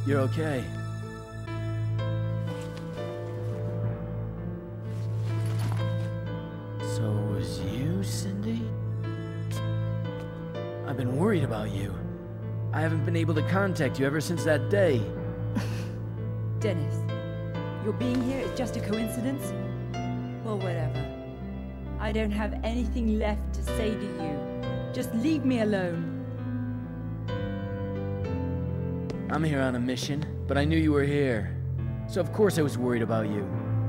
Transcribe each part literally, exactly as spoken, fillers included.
you're okay. So it was you, Cindy? I've been worried about you. I haven't been able to contact you ever since that day. Dennis, your being here is just a coincidence? Well, whatever. I don't have anything left to say to you. Just leave me alone. I'm here on a mission, but I knew you were here. So of course I was worried about you.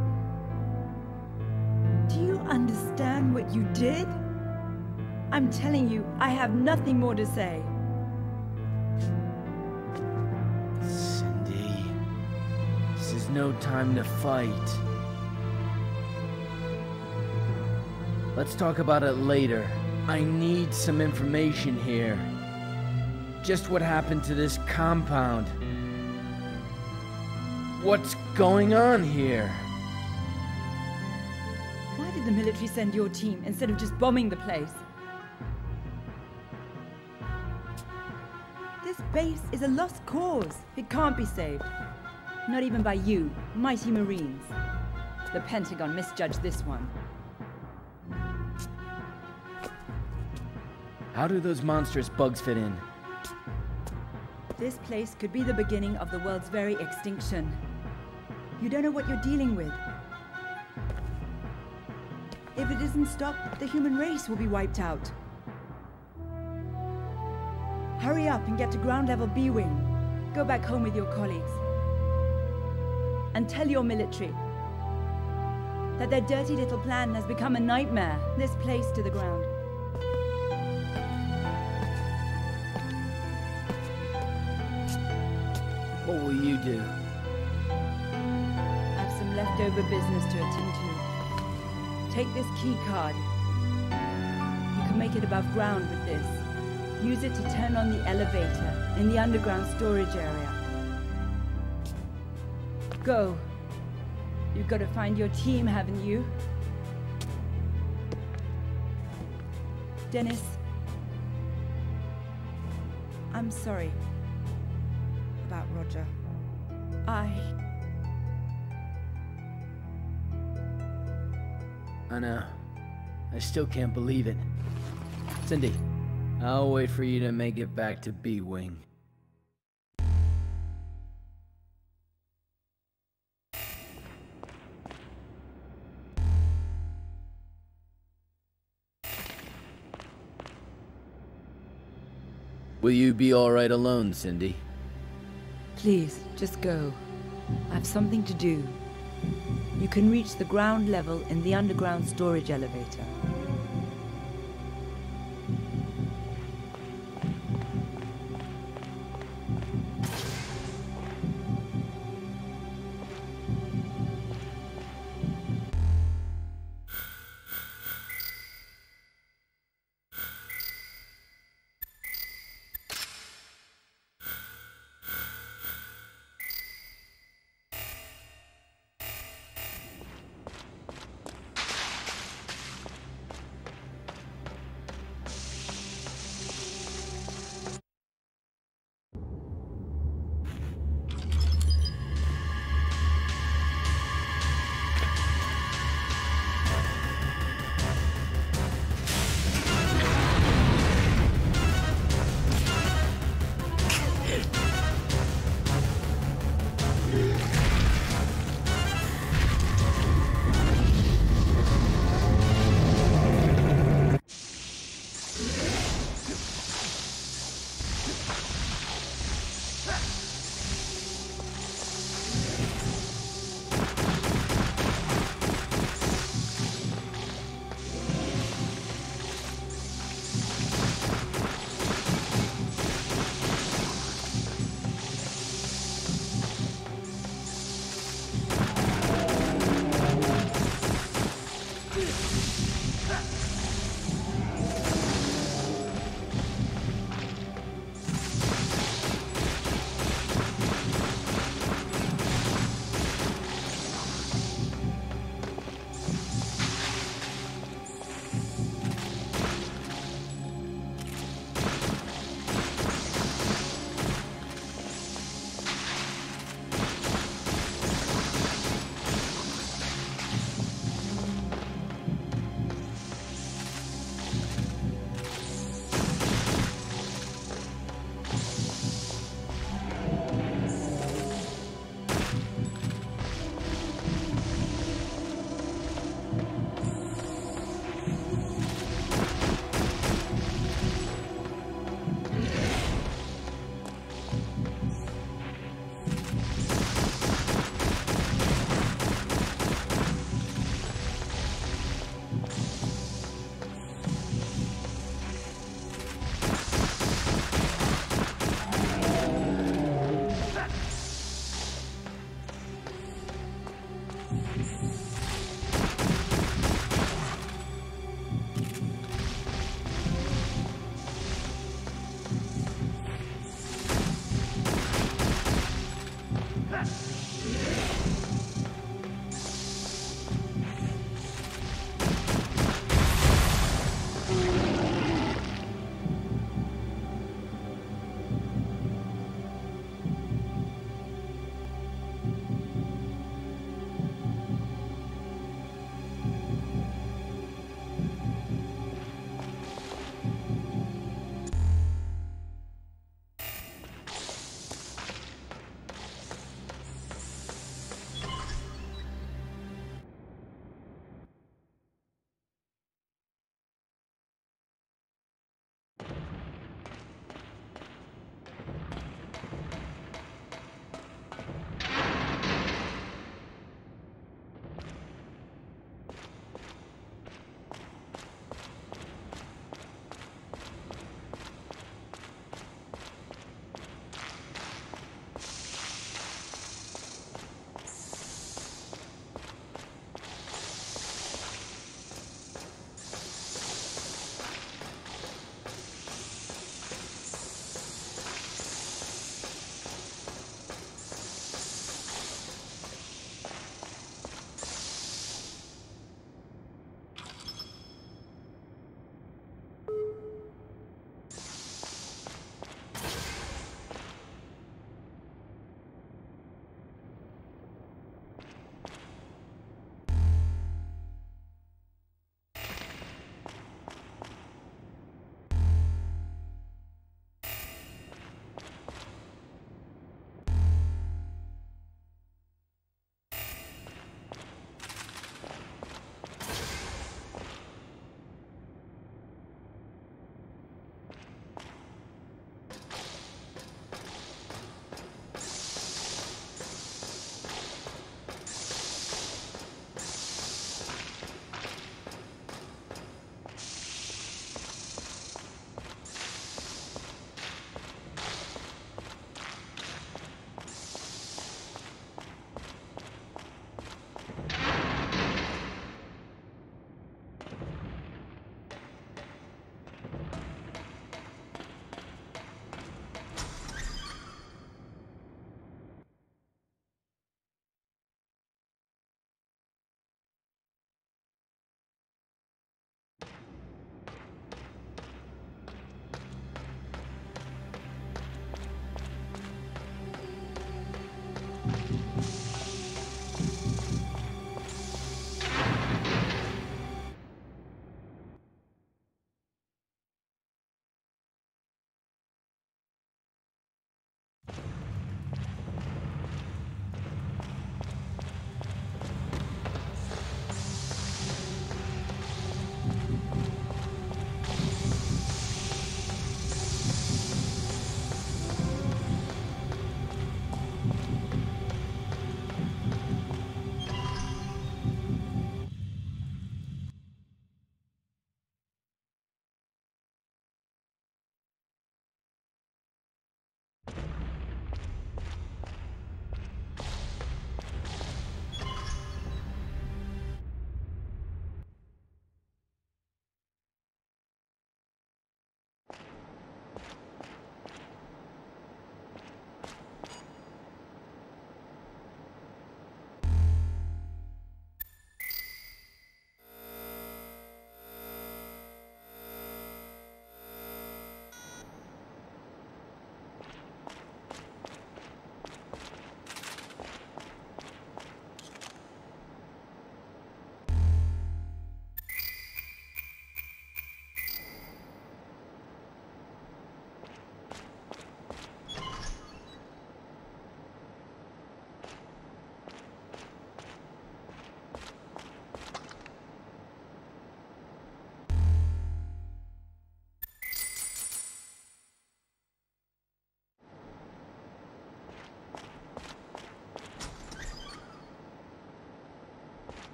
Do you understand what you did? I'm telling you, I have nothing more to say. Cindy, this is no time to fight. Let's talk about it later. I need some information here. Just what happened to this compound? What's going on here? Why did the military send your team instead of just bombing the place? This base is a lost cause. It can't be saved. Not even by you, mighty Marines. The Pentagon misjudged this one. How do those monstrous bugs fit in? This place could be the beginning of the world's very extinction. You don't know what you're dealing with. If it isn't stopped, the human race will be wiped out. Hurry up and get to ground level B wing. Go back home with your colleagues. And tell your military that their dirty little plan has become a nightmare. This place to the ground. What will you do? I have some leftover business to attend to. Take this key card. You can make it above ground with this. Use it to turn on the elevator in the underground storage area. Go. You've got to find your team, haven't you? Dennis. I'm sorry about Roger. I... I know. I still can't believe it. Cindy, I'll wait for you to make it back to B-Wing. Will you be alright alone, Cindy? Please, just go. I have something to do. You can reach the ground level in the underground storage elevator.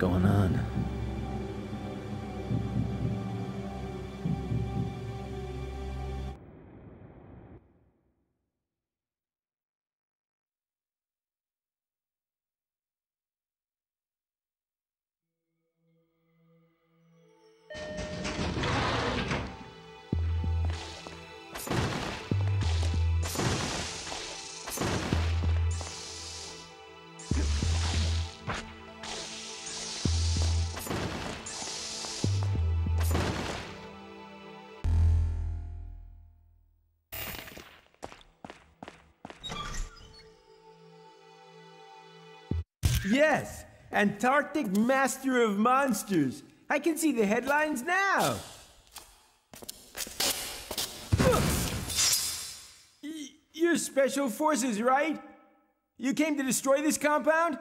going on. Yes! Antarctic Master of Monsters! I can see the headlines now! Y- You're Special Forces, right? You came to destroy this compound?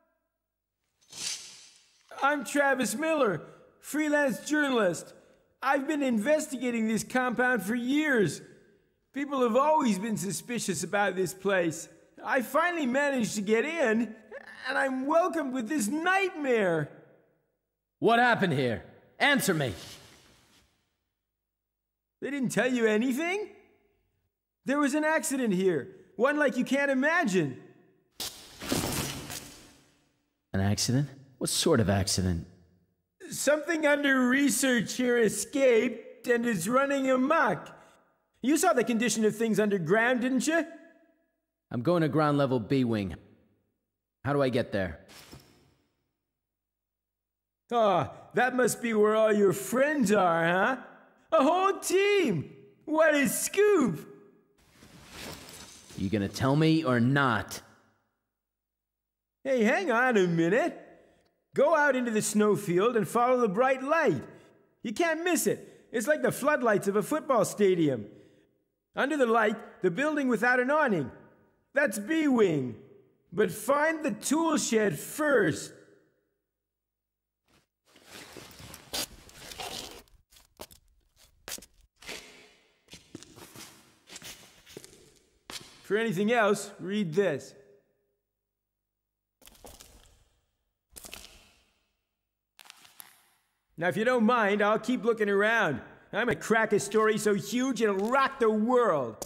I'm Travis Miller, freelance journalist. I've been investigating this compound for years. People have always been suspicious about this place. I finally managed to get in, and I'm welcomed with this nightmare. What happened here? Answer me. They didn't tell you anything? There was an accident here, one like you can't imagine. An accident? What sort of accident? Something under research here escaped and is running amok. You saw the condition of things underground, didn't you? I'm going to ground level B wing. How do I get there? Ah, that must be where all your friends are, huh? A whole team! What a scoop! You gonna tell me or not? Hey, hang on a minute. Go out into the snowfield and follow the bright light. You can't miss it. It's like the floodlights of a football stadium. Under the light, the building without an awning. That's B-Wing. But find the tool shed first. For anything else, read this. Now, if you don't mind, I'll keep looking around. I'm gonna crack a story so huge it'll rock the world.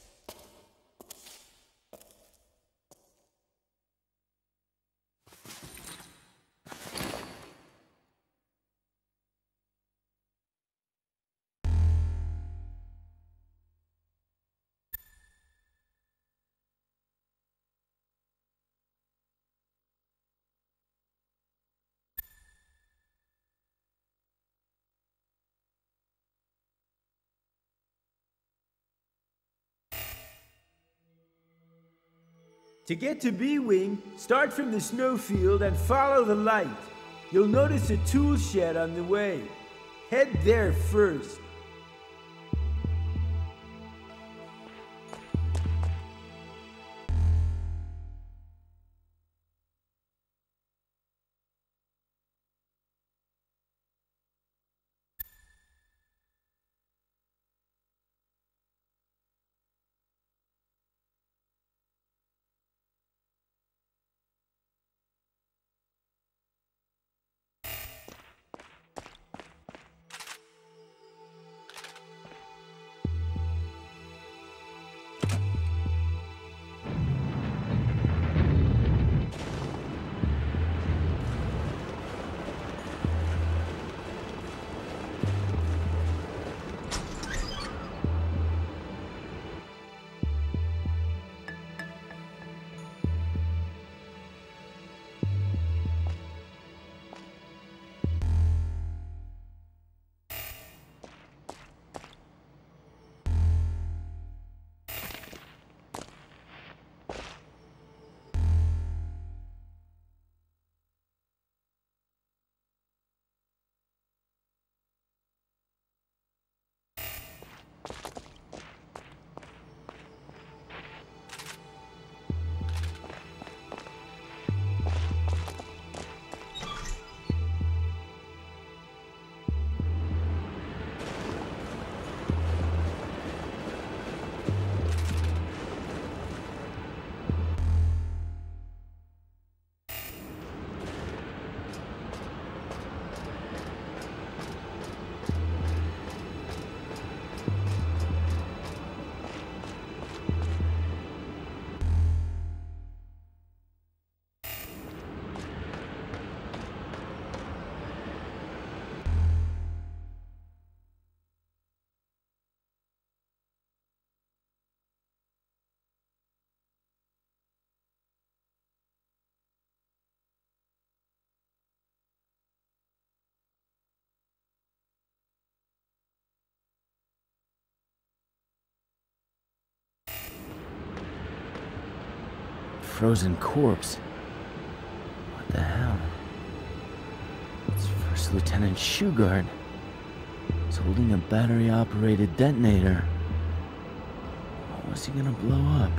To get to B-Wing, start from the snowfield and follow the light. You'll notice a tool shed on the way. Head there first. frozen corpse. What the hell? It's First Lieutenant Shugart. He's holding a battery-operated detonator. What was he gonna blow up?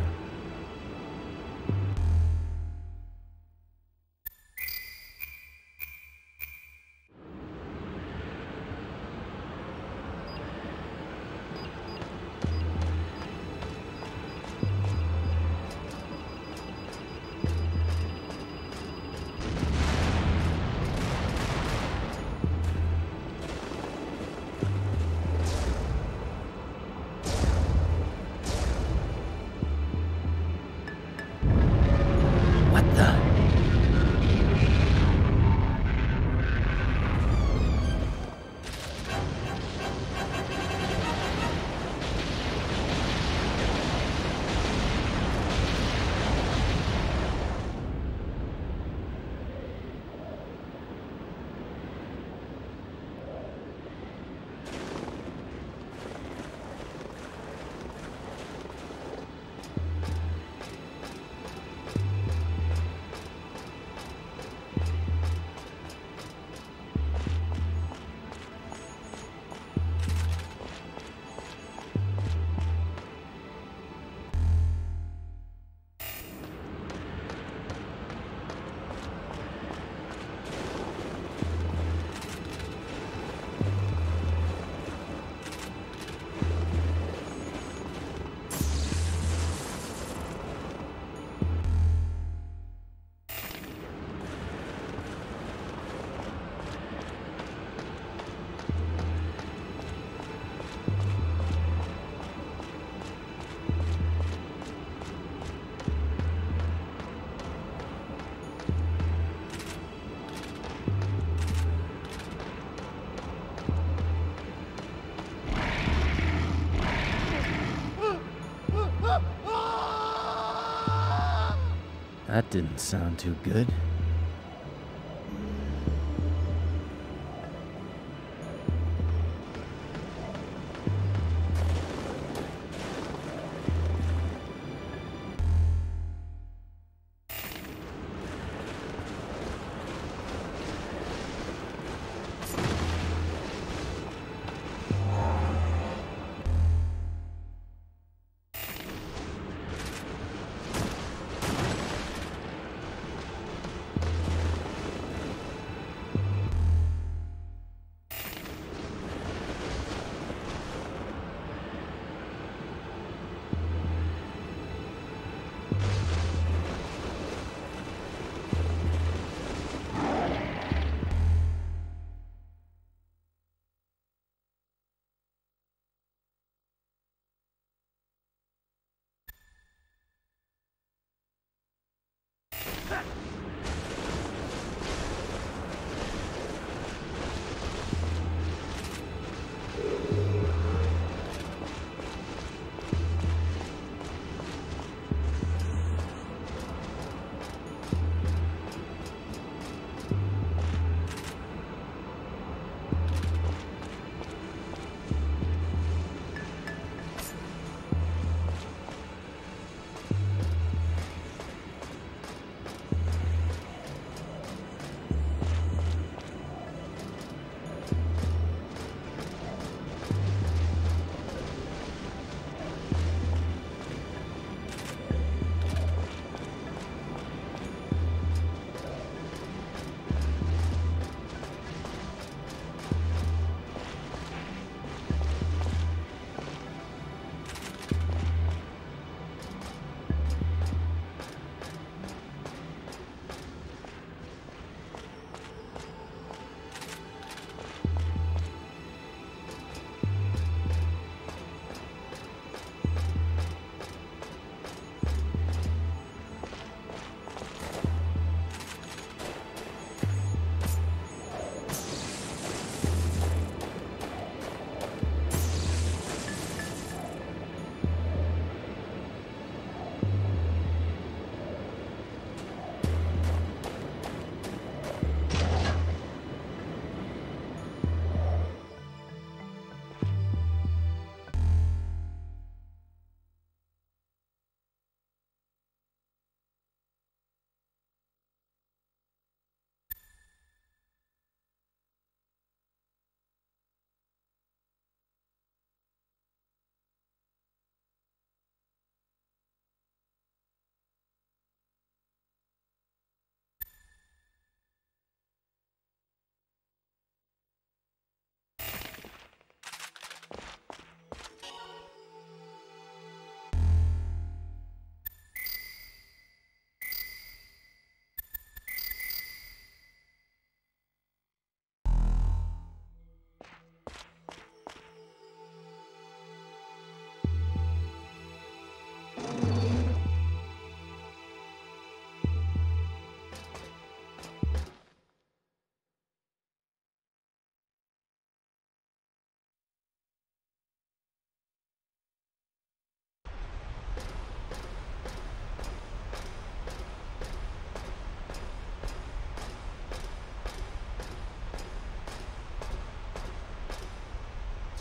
That didn't sound too good.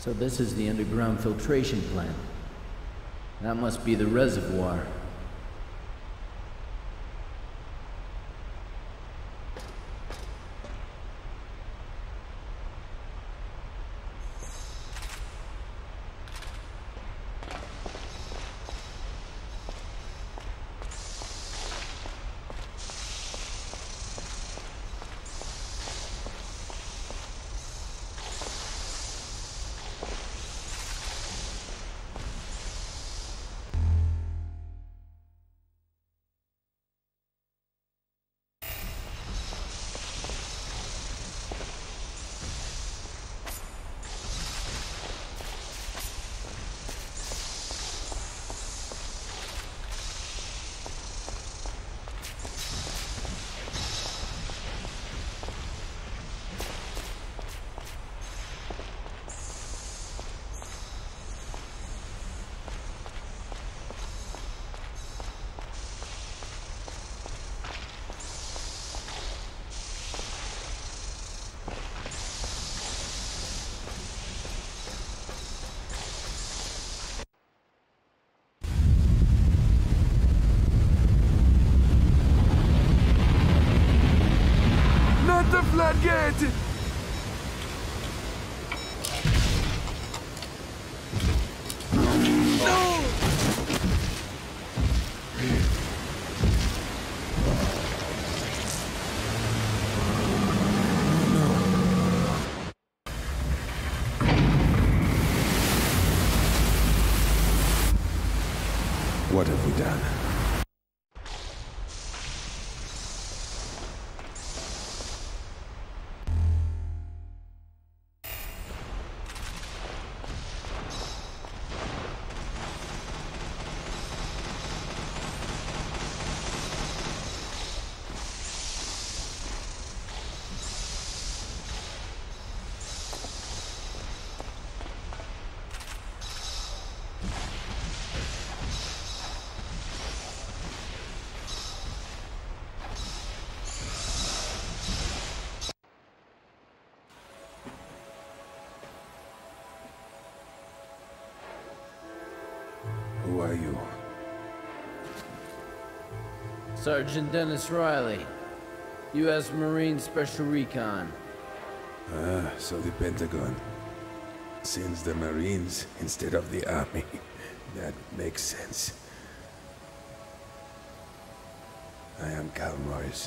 So this is the underground filtration plant. That must be the reservoir. The floodgate! No! What have we done? Who are you? Sergeant Dennis Riley, U S Marine Special Recon. Ah, so the Pentagon sends the Marines instead of the Army. That makes sense. I am Cal Morris,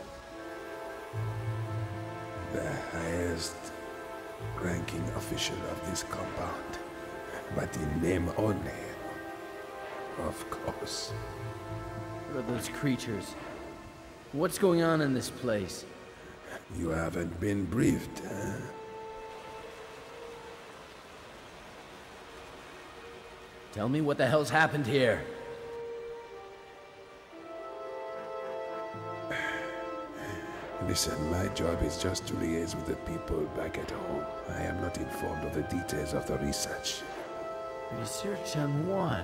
the highest ranking official of this compound, but in name only. Of course. What are those creatures? What's going on in this place? You haven't been briefed, huh? Tell me what the hell's happened here. Listen, my job is just to liaise with the people back at home. I am not informed of the details of the research. Research on what?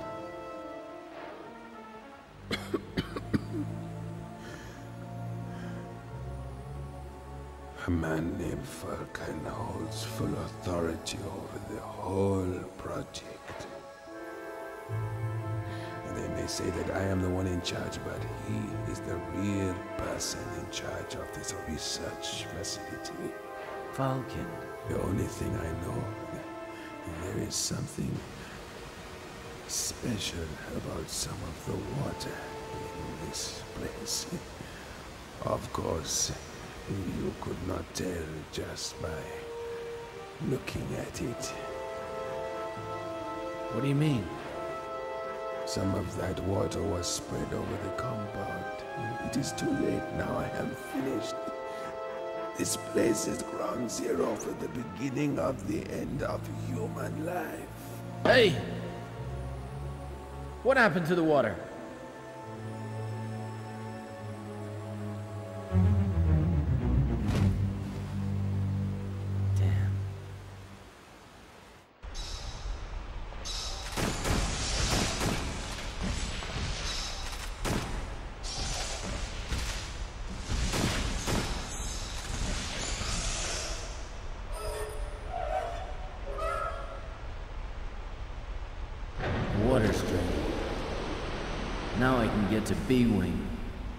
A man named Falcon holds full authority over the whole project. They may say that I am the one in charge, but he is the real person in charge of this research facility. Falcon. The only thing I know, there is something special about some of the water in this place. Of course, you could not tell just by looking at it. What do you mean? Some of that water was spread over the compound. It is too late now. I am finished. This place is ground zero for the beginning of the end of human life. Hey! What happened to the water? frustrated. Now I can get to B-Wing.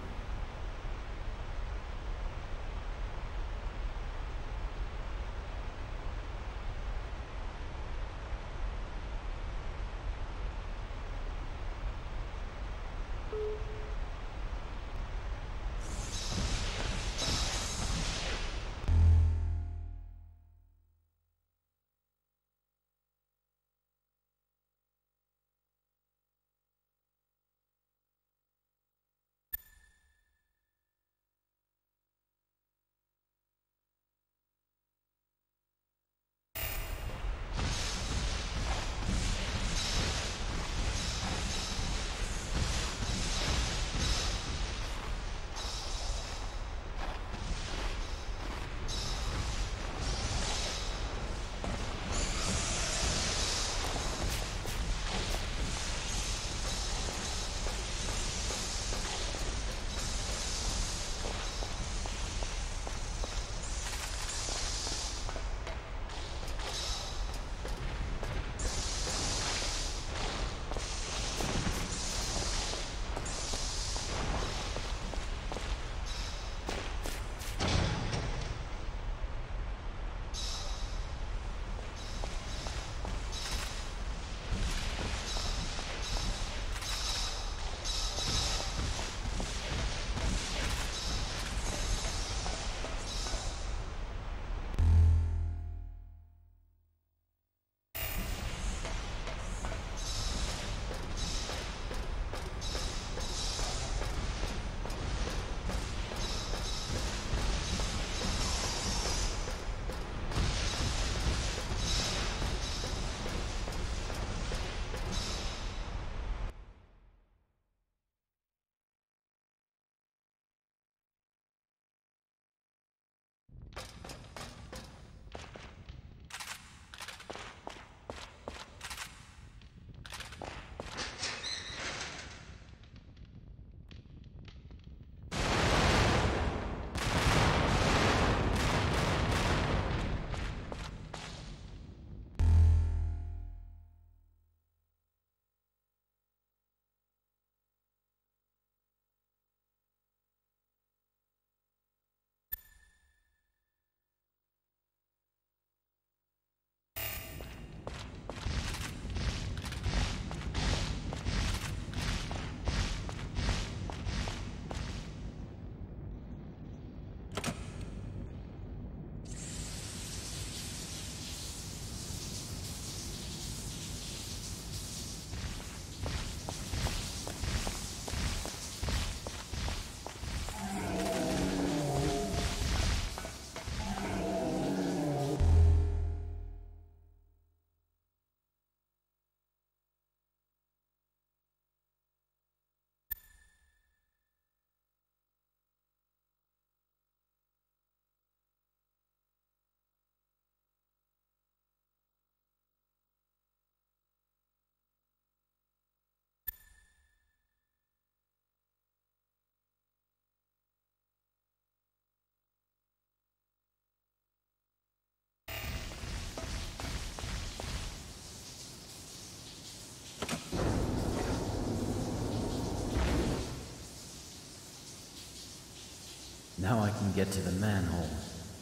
Now I can get to the manhole.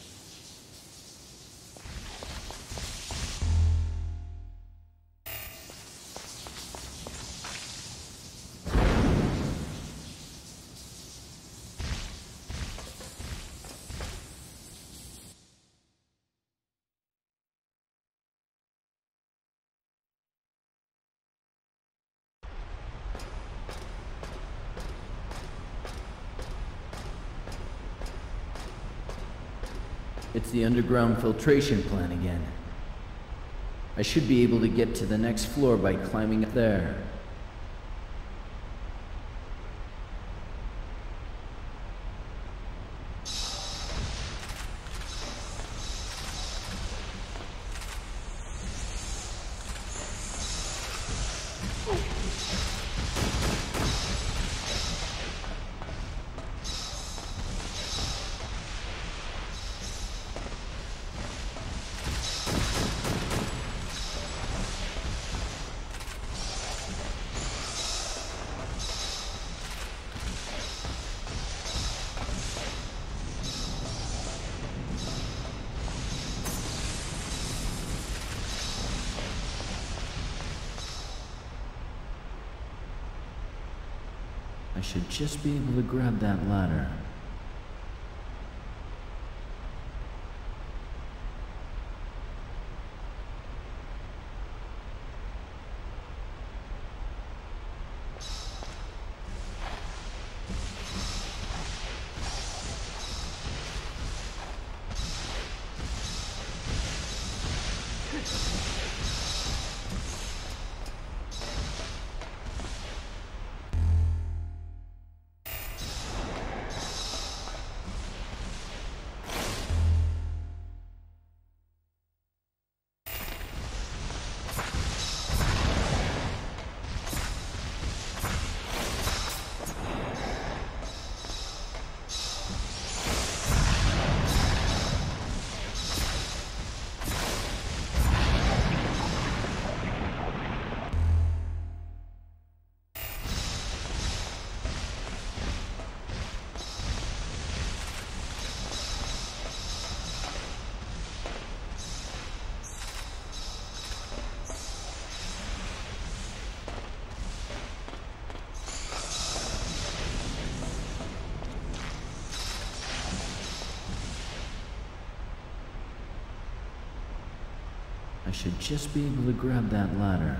It's the underground filtration plant again. I should be able to get to the next floor by climbing up there. I should just be able to grab that ladder. I should just be able to grab that ladder.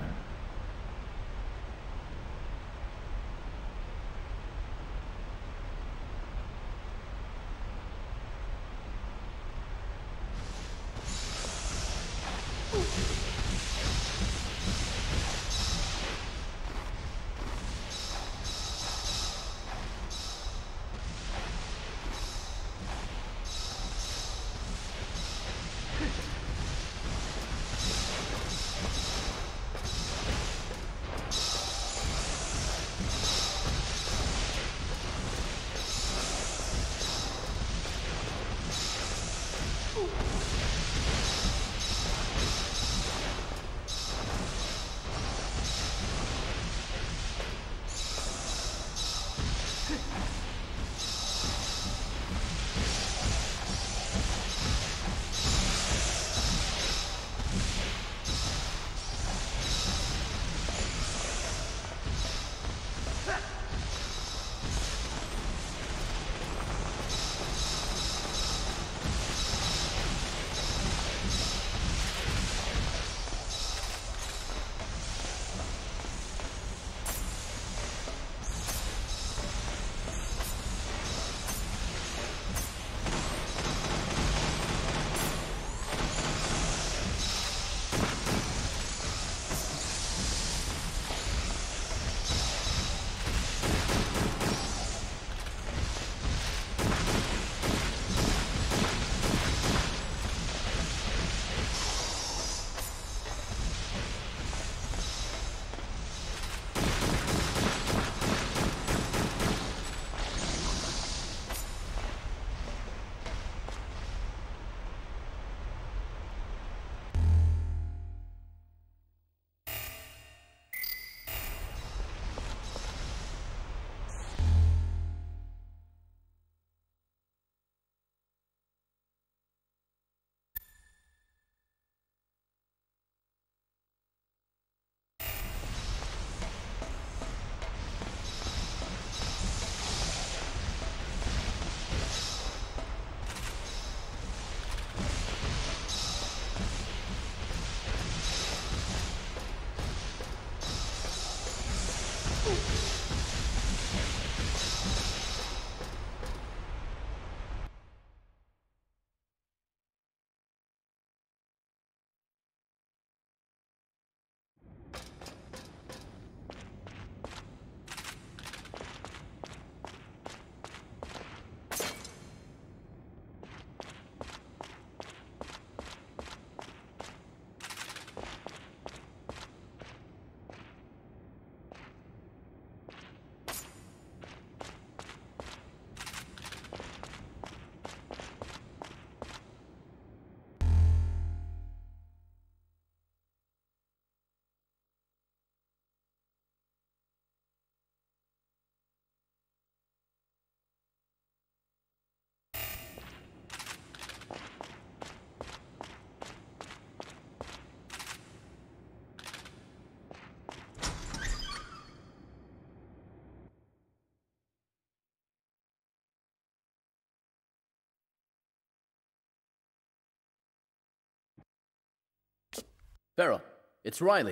Farrell, it's Riley.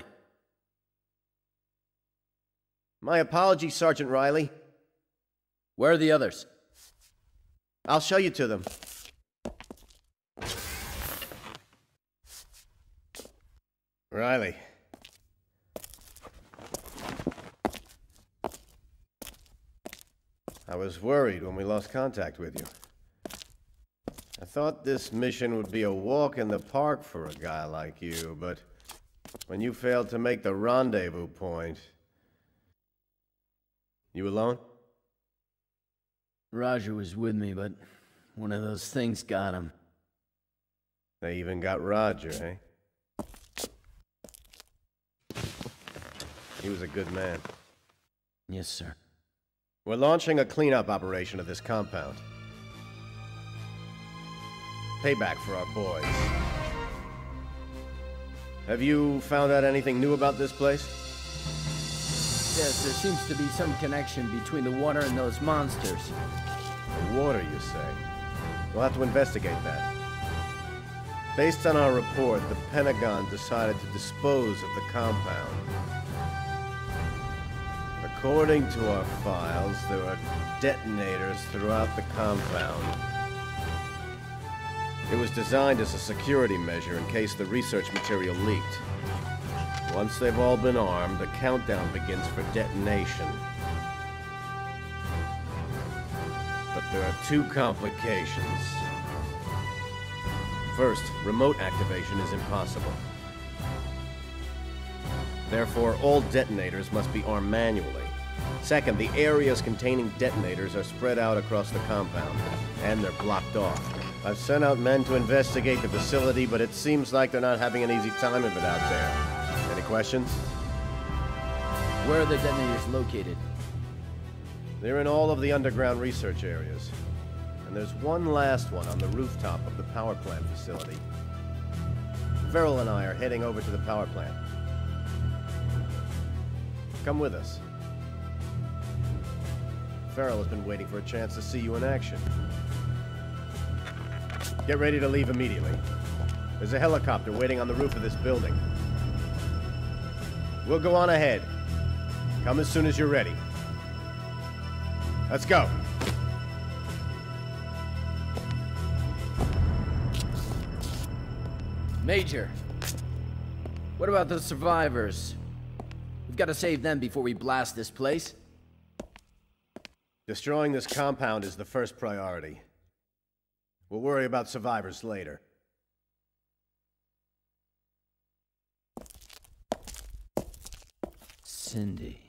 My apologies, Sergeant Riley. Where are the others? I'll show you to them. Riley. I was worried when we lost contact with you. I thought this mission would be a walk in the park for a guy like you, but when you failed to make the rendezvous point... You alone? Roger was with me, but one of those things got him. They even got Roger, eh? He was a good man. Yes, sir. We're launching a cleanup operation of this compound. Payback for our boys. Have you found out anything new about this place? Yes, there seems to be some connection between the water and those monsters. The water, you say? We'll have to investigate that. Based on our report, the Pentagon decided to dispose of the compound. According to our files, there are detonators throughout the compound. It was designed as a security measure in case the research material leaked. Once they've all been armed, a countdown begins for detonation. But there are two complications. First, remote activation is impossible. Therefore, all detonators must be armed manually. Second, the areas containing detonators are spread out across the compound, and they're blocked off. I've sent out men to investigate the facility, but it seems like they're not having an easy time of it out there. Any questions? Where are the detonators located? They're in all of the underground research areas. And there's one last one on the rooftop of the power plant facility. Farrell and I are heading over to the power plant. Come with us. Farrell has been waiting for a chance to see you in action. Get ready to leave immediately. There's a helicopter waiting on the roof of this building. We'll go on ahead. Come as soon as you're ready. Let's go. Major, what about the survivors? We've got to save them before we blast this place. Destroying this compound is the first priority. We'll worry about survivors later. Cindy.